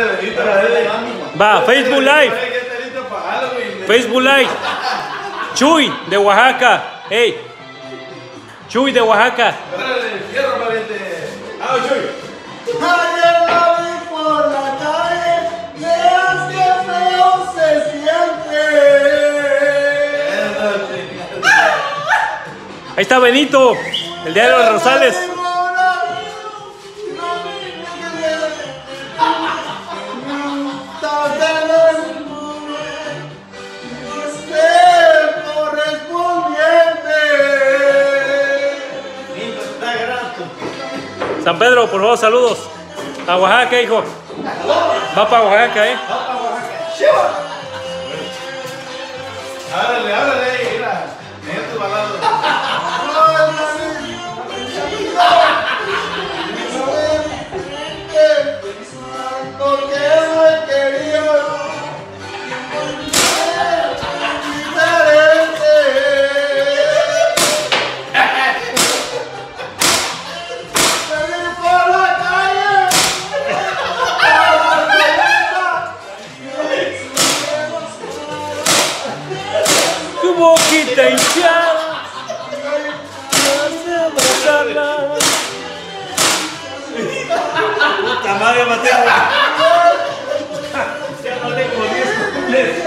Va, Facebook Live. Facebook Live. Chuy de Oaxaca. Hey. Chuy de Oaxaca. Ayer la vi por la calle, veas qué feo se siente. Ahí está Benito, el diario de Rosales. San Pedro, por favor, saludos. A Oaxaca, hijo. Va para Oaxaca, Ábrale, ábrale, mira. Mira tu balado. Porque no he querido tu boquita hinchada. Puta madre, Mateo. Ya no tengo 10 cumples.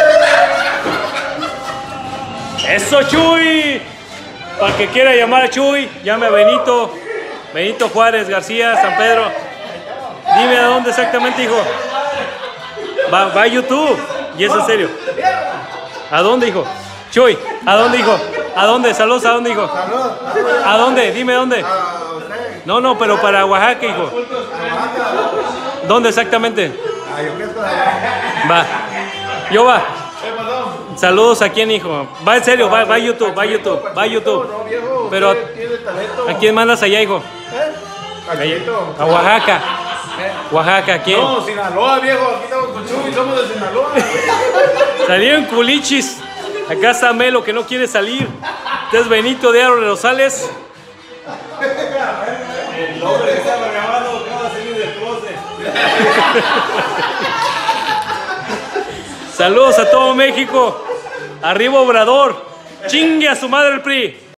¡Eso, Chuy! Para el que quiera llamar a Chuy, llame a Benito. Benito Juárez García, San Pedro. Dime a dónde exactamente, hijo. Va a YouTube. Y es en serio. ¿A dónde, hijo? Chuy, ¿a dónde, hijo? ¿A dónde? Saludos, ¿a dónde, hijo? ¿A dónde? Dime dónde. No, pero para Oaxaca, hijo. ¿Dónde exactamente? Va. Yo va. Saludos a quién, hijo. Va en serio, va a YouTube, va a YouTube, va a YouTube. Pero ¿a quién mandas allá, hijo? A Oaxaca. Oaxaca, ¿quién? No, Sinaloa, viejo. Aquí estamos con Chuy, somos de Sinaloa. Salieron culichis. Acá está Melo que no quiere salir. Este es Benito de Aro de Rosales. El hombre que estaba grabando acaba de salir del closet. Saludos a todo México. Arriba Obrador. Chingue a su madre el PRI.